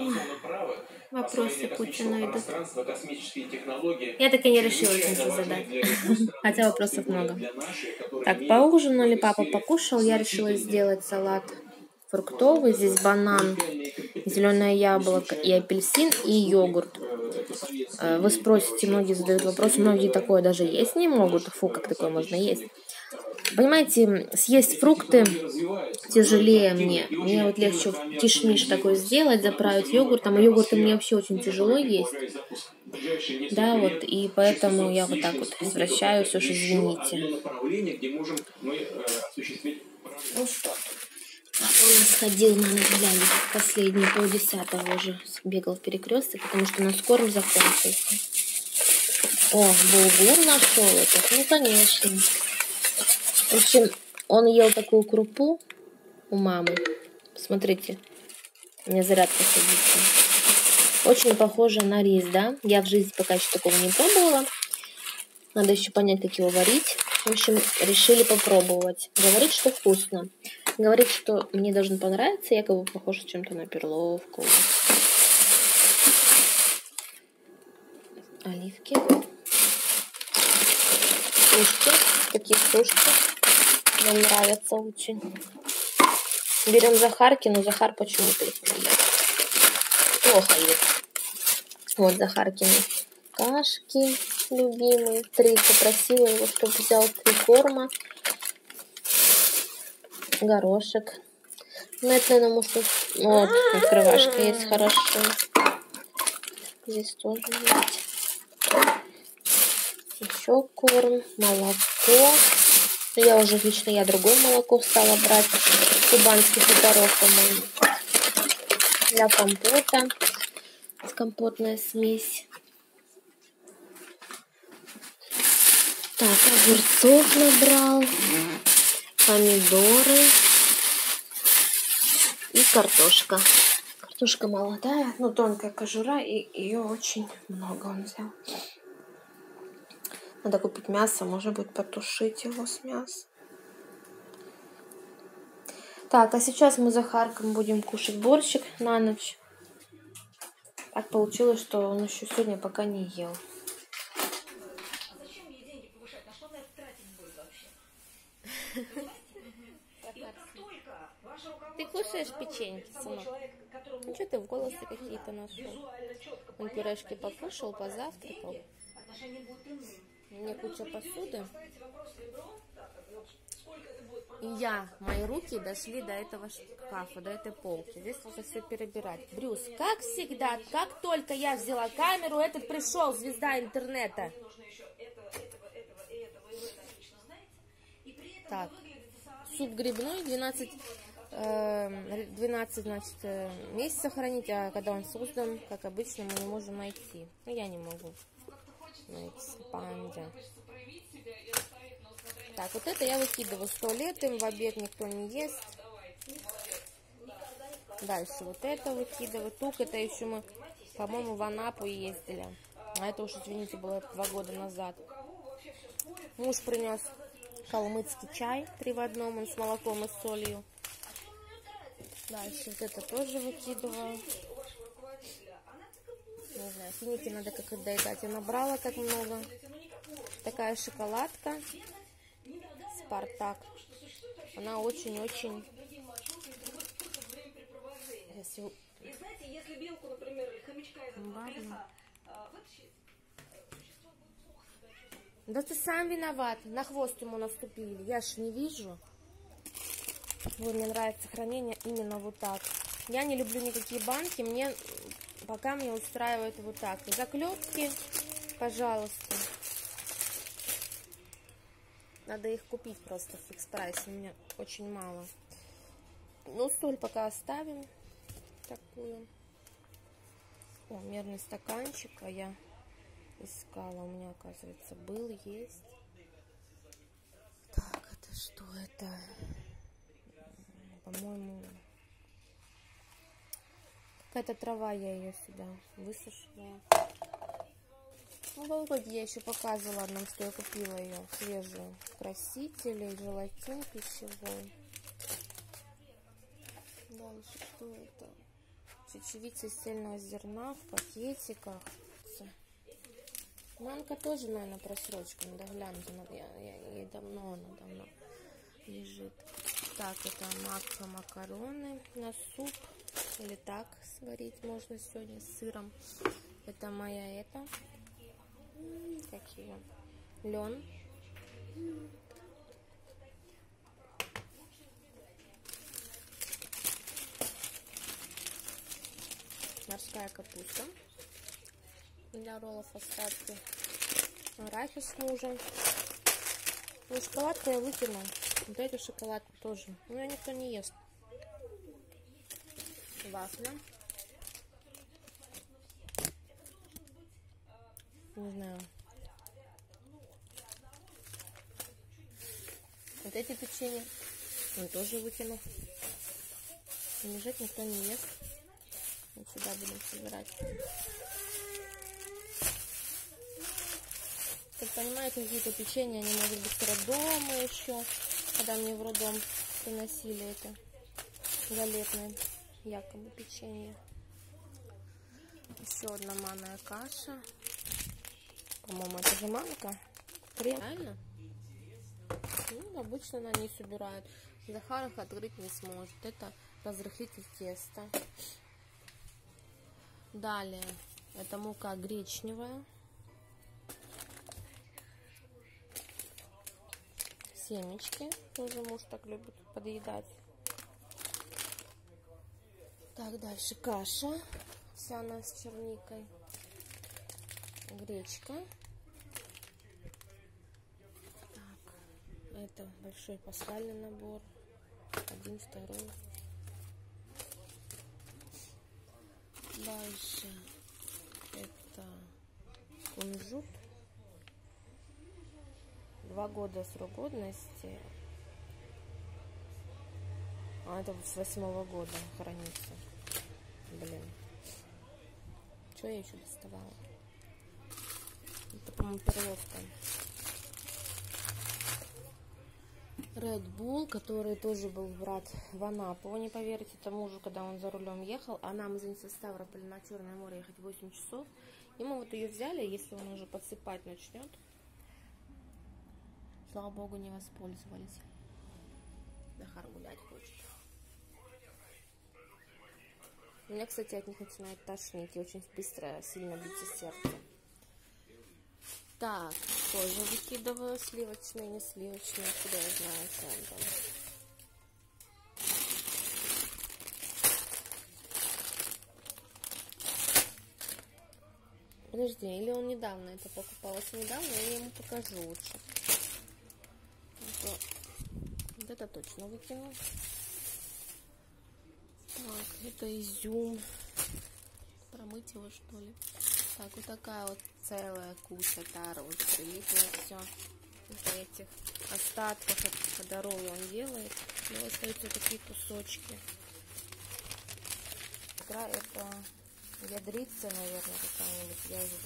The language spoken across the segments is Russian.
Вопросы Путину идут. Я так и не решила ничего задать. Хотя вопросов много. Так, поужинали, папа покушал. Я решила сделать салат фруктовый. Здесь банан, зеленое яблоко и апельсин, и йогурт. Вы спросите, многие задают вопрос, многие такое даже есть не могут. Фу, как такое можно есть? Понимаете, съесть фрукты тяжелее мне. Мне вот легче кишмиш такой сделать, заправить йогуртом. А йогуртом мне вообще очень тяжело есть. Да, вот, и поэтому я вот так вот возвращаюсь, уж извините. Ну что, он сходил на ночь, последний 9:30 уже бегал в перекресток, потому что у нас корм закончился. О, булгур нашел этот, ну конечно. В общем, он ел такую крупу у мамы. Смотрите, у меня зарядка садится. Очень похоже на рис, да? Я в жизни пока еще такого не пробовала. Надо еще понять, как его варить. В общем, решили попробовать. Говорит, что вкусно. Говорит, что мне должен понравиться, якобы похоже чем-то на перловку. Оливки. Сушки. Такие сушки. Нам нравятся очень. Берем Захарки, но Захар почему-то их не ест. Плохо ест. Вот Захаркины кашки любимые. 3 попросила его, чтобы взял 3 корма. Горошек. Ну, это, наверное, может... Вот, открывашка есть хорошо. Здесь тоже есть. Еще корм, молоко. Я уже лично другое молоко стала брать. Кубанских хуторов, по-моему. Для компота. Компотная смесь. Так, огурцов набрал. Помидоры. И картошка. Картошка молодая, но тонкая кожура, и ее очень много он взял. Надо купить мясо, может быть, потушить его с мясом. Так, а сейчас мы с Захарком будем кушать борщик на ночь. Так получилось, что он еще сегодня пока не ел. Ты кушаешь печеньки, сынок? Ну что ты в голосе какие-то нашел? Он пюрешки покушал, позавтракал. У меня куча посуды. И мои руки дошли до этого шкафа, до этой полки. Здесь нужно все перебирать. Брюс, как всегда, как только я взяла камеру, этот пришел, звезда интернета. Так, суп грибной, 12 значит, месяцев хранить, а когда он создан, как обычно, мы не можем найти. Ну, я не могу найти. Панда. Так, вот это я выкидываю 100 лет, им в обед никто не ест. Дальше вот это выкидываю. Тук, это еще мы, по-моему, в Анапу ездили. А это уж, извините, было 2 года назад. Муж принес калмыцкий чай 3 в 1, он с молоком и солью. Дальше вот это тоже выкидываю. Не знаю, финики надо как-то доедать. Я набрала так много. Такая шоколадка. Спартак. Она очень-очень... Да ты сам виноват. На хвост ему наступили. Я ж не вижу. Вот, мне нравится хранение именно вот так. Я не люблю никакие банки. Пока мне устраивает вот так. Заклепки, пожалуйста. Надо их купить просто в фикс прайсе. У меня очень мало. Ну, соль пока оставим. Такую. О, мерный стаканчик. А я искала. У меня, оказывается, был, есть. Так, это что это? По-моему, какая-то трава, я ее сюда высушила. Ну, Володе я еще показывала одном, что я купила ее свежую. Красители, желатин пищевой. Дальше, что это? Чечевица из цельного зерна в пакетиках. Манка тоже, наверное, просрочка. Надо глянуть. Ей давно, она давно лежит. Так, это макароны на суп. Или так сварить можно сегодня с сыром. Это моя какие? Лен. Морская капуста для роллов остатки. Арахис с мужем. Ну, шоколадку я выкину. Вот эту шоколадку тоже. У меня никто не ест. Вафля. Не знаю. Вот эти печенья. Он тоже выкину. Лежать никто не ест. Вот сюда будем собирать. Как понимаете, какие-то печенья, они, может быть, с роддома еще, когда мне в роддом приносили это галетное якобы печенье. Еще одна манная каша. По-моему, это же манка. Реально? Ну, обычно на ней собирают. Захар их открыть не сможет. Это разрыхлитель теста. Далее, это мука гречневая. Семечки. Тоже муж так любит подъедать. Так, дальше каша. Овсяная с черникой. Гречка. Так, это большой пасхальный набор. 1, 2. Дальше это кунжут. 2 года срок годности. А это с 8-го года хранится. Блин. Что я еще доставала? Это, по-моему, перловка. Red Bull, который тоже был брат в Анапу. Вы не поверите, это мужу, когда он за рулем ехал, а нам из Ставрополя на Черное море ехать 8 часов. И мы вот ее взяли, если он уже подсыпать начнет. Слава богу, не воспользовались. Захар гулять хочет. Меня, кстати, от них начинает тошнить. И очень быстро, сильно бьется сердце. Так, тоже выкидываю сливочные, не сливочные, куда я знаю, что он там. Подожди, или он недавно это покупал? Если недавно, я ему покажу лучше. Вот это точно выкину. Так, это изюм. Промыть его, что ли? Так, вот такая вот целая куча тара. Вот прилипла все из этих остатков, когда роллы он делает. И остаются такие кусочки. Это ядрица, наверное, какая-нибудь. Я уже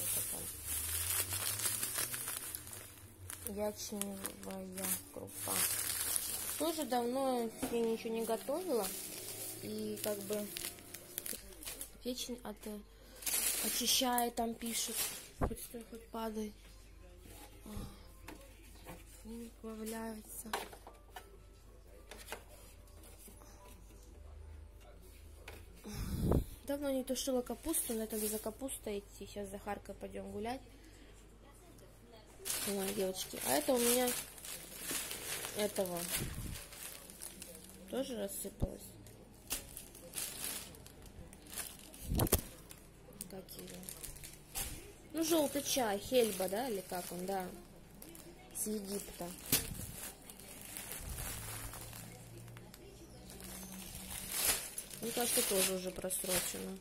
там. Ячневая крупа. Тоже давно я ничего не готовила. И как бы печень очищает, там пишут. Хоть стой, хоть падай. Вываляется. Давно не тушила капусту, надо за капустой идти. Сейчас с Захаркой пойдем гулять. Ой, девочки. А это у меня этого тоже рассыпалось. Какие? Ну, желтый чай, хельба, да, или как он, да, с Египта. Мне кажется, тоже уже просрочено.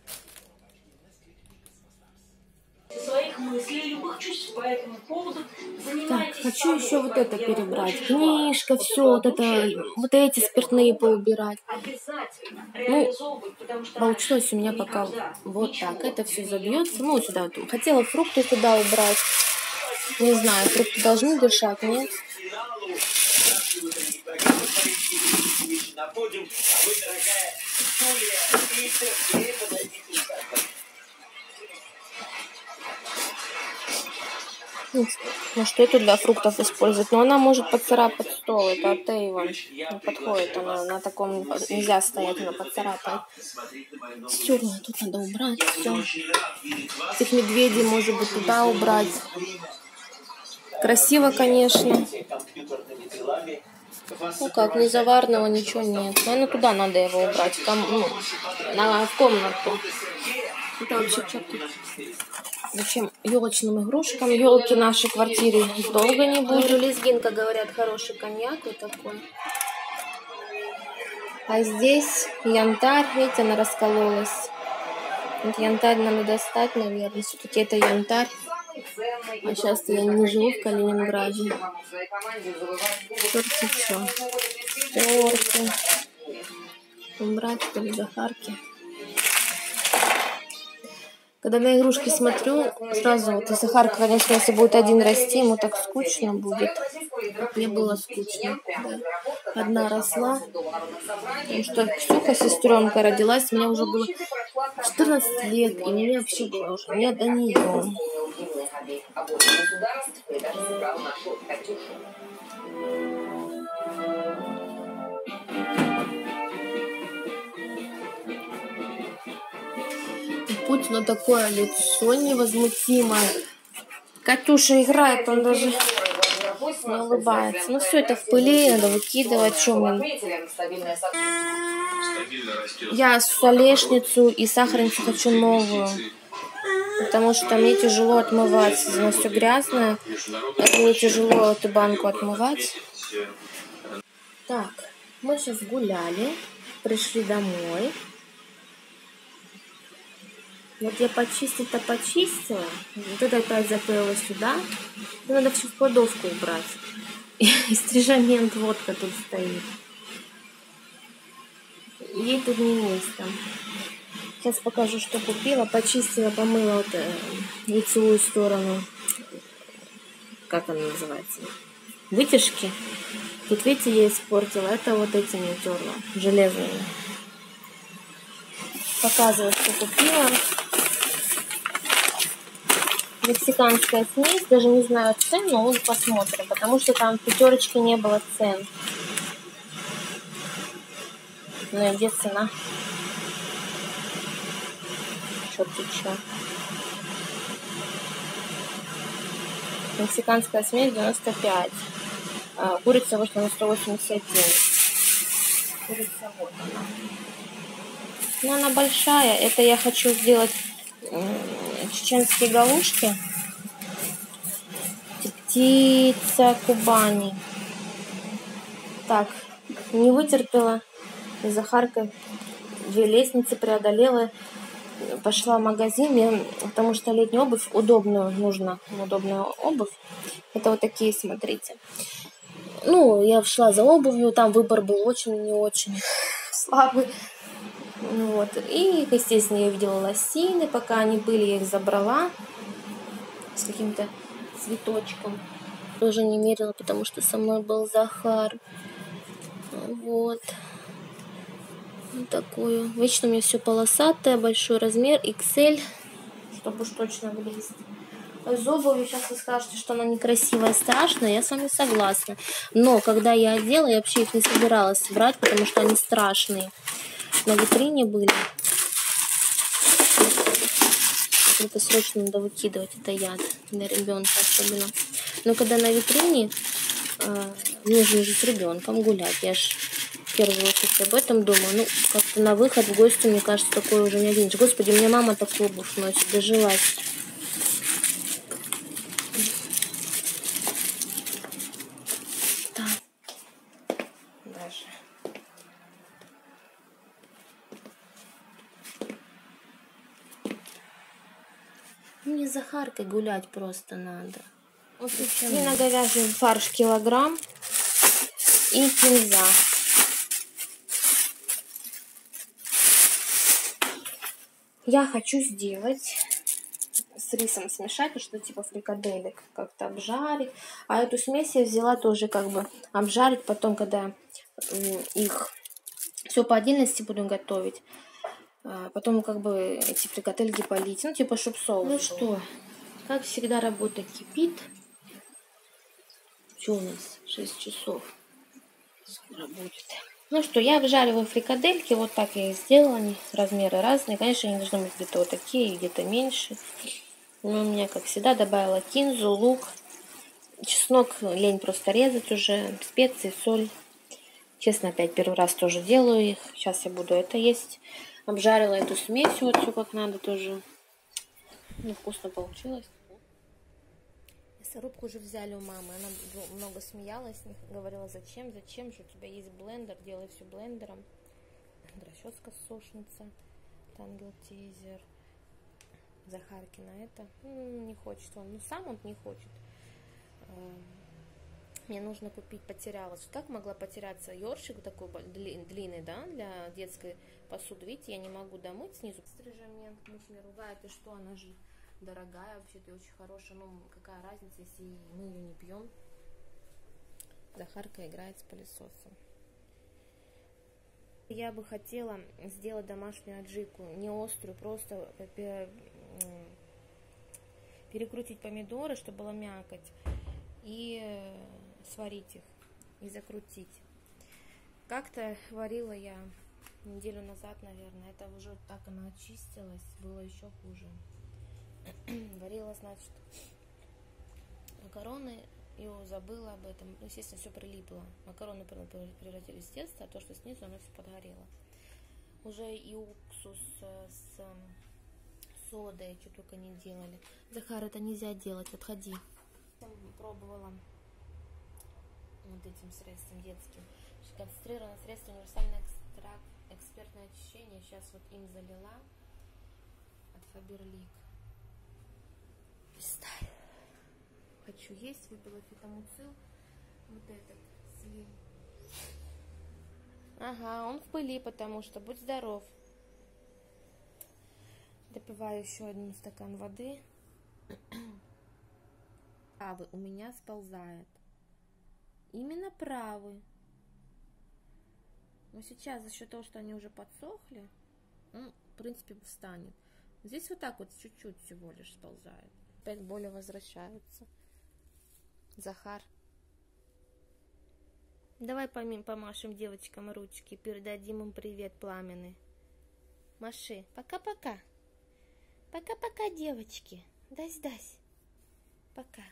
Своих мыслей, любых чувств по этому поводу. Так, хочу еще вот это перебрать. Книжка, все, вот эти спиртные поубирать. Ну, получилось у меня пока вот так. Это все забьется. Ну, сюда вот. Хотела фрукты туда убрать. Не знаю, фрукты должны дышать, нет? Ну, что это для фруктов использовать? Но она может поцарапать стол. Это от Эйвон. Не подходит. Она на таком нельзя стоять, она поцарапает. Стёрла, тут надо убрать все. Этих медведей, может быть, туда убрать. Красиво, конечно. Ну как, ни заварного, ничего нет. Наверное, туда надо его убрать. В комнату. Это вообще что-то... Зачем елочным игрушкам? Елки в нашей квартире долго не будет. Лезгинка, говорят, хороший коньяк вот такой. А здесь янтарь, видите, она раскололась. Вот янтарь надо достать, наверное. Все-таки это янтарь. А сейчас я не живу в Калининграде. Торты все. Торты. Убрать, что ли, Захарки. Когда на игрушки смотрю, сразу вот и Захарка, конечно, если будет один расти, ему так скучно будет. Мне было скучно. Да. Одна росла, потому что Ксюха, сестренка, родилась, мне уже было 14 лет, и мне вообще было уже не до нее. У Путина такое лицо невозмутимое. Катюша играет, он даже не улыбается. Ну все это в пыли, надо выкидывать. Я столешницу и сахарницу хочу новую. Потому что мне тяжело отмывать. Она все грязная. Мне тяжело эту банку отмывать. Так, мы сейчас гуляли. Пришли домой. Вот я почистить-то почистила. Вот это опять запылило сюда. Надо всю в кладовку убрать. И стрижамент водка тут стоит. Ей тут не место. Сейчас покажу, что купила. Почистила, помыла вот лицевую сторону. Как она называется? Вытяжки. Тут, видите, я испортила. Это вот этими терла. Железными. Показываю, что купила. Мексиканская смесь, даже не знаю цен, но вот посмотрим, потому что там в пятерочке не было цен. Ну и где цена? Черт-то чё. Мексиканская смесь 95. Курица вышла на 181. Курица вот она. Но она большая. Это я хочу сделать чеченские галушки. Птица Кубани. Так, не вытерпела. Захарка 2 лестницы преодолела. Пошла в магазин, потому что летнюю обувь удобную нужно. Удобную обувь. Это вот такие, смотрите. Ну, я шла за обувью, там выбор был очень не очень слабый. Вот. И, естественно, я видела лосины, пока они были, я их забрала с каким-то цветочком. Тоже не мерила, потому что со мной был Захар. Вот. Вот такую. Вечно у меня все полосатое, большой размер, XL, чтобы уж точно влезть. Из обуви сейчас вы скажете, что она некрасивая, страшная, я с вами согласна. Но когда я одела, я вообще их не собиралась брать, потому что они страшные. На витрине были. Это срочно надо выкидывать, это яд для ребенка особенно. Но когда на витрине, нужно же с ребенком гулять. Я ж в первую очередь об этом думаю. Ну, как-то на выход в гости, мне кажется, такое уже не оденешь. Господи, у меня мама такую обувь носит, дожилась. Даже. Мне с Захаркой гулять просто надо. Вот свино-говяжий фарш килограмм и кинза. Я хочу сделать с рисом смешать, что типа фрикаделек как-то обжарить. А эту смесь я взяла тоже как бы обжарить потом, когда их Все по отдельности буду готовить. Потом как бы эти фрикадельки полить. Ну, типа, чтоб соус. Ну что, как всегда, работа кипит. Что у нас? 6 часов. Скоро будет. Ну что, я обжариваю фрикадельки. Вот так я их сделала. Они размеры разные. Конечно, они должны быть где-то вот такие, где-то меньше. Но у меня, как всегда, добавила кинзу, лук. Чеснок лень просто резать уже. Специи, соль. Честно, опять первый раз тоже делаю их. Сейчас я буду это есть. Обжарила эту смесь, вот все как надо тоже. Невкусно получилось. Мясорубку уже взяли у мамы. Она много смеялась, говорила, зачем же у тебя есть блендер, делай все блендером. Расческа-сушница, Тангл-тейзер. Захаркина это. Не хочет он. Ну, сам он не хочет. Мне нужно купить, потерялась. Как могла потеряться ёршик такой длинный, да, для детской посуды. Видите, я не могу домыть снизу. Стрижамент, муж меня ругает, и что, она же дорогая, вообще-то очень хорошая. Ну, какая разница, если мы ее не пьем. Захарка играет с пылесосом. Я бы хотела сделать домашнюю аджику, не острую, просто перекрутить помидоры, чтобы была мякоть, и сварить их, и закрутить. Как-то варила я неделю назад, наверное, это уже так она очистилась, было еще хуже. Варила, значит, макароны, и забыла об этом, естественно, все прилипло. Макароны превратились в тесто, а то, что снизу, оно все подгорело. Уже и уксус с содой, что только не делали. Захар, это нельзя делать, отходи. Пробовала вот этим средством детским. Концентрированное средство универсальный экстракт, экспертное очищение. Сейчас вот им залила от Фаберлик. Листай. Хочу есть, выпила фитомуцил. Вот этот слив. Ага, он в пыли, потому что будь здоров. Допиваю еще один стакан воды. Правый у меня сползает. Именно правый. Но сейчас за счет того, что они уже подсохли, он, в принципе, встанет. Здесь вот так вот чуть-чуть всего лишь сползает. Опять боли возвращаются. Захар. Давай помашем девочкам ручки, передадим им привет пламенный. Маши. Пока-пока. Пока-пока, девочки. Дась-дась. Пока.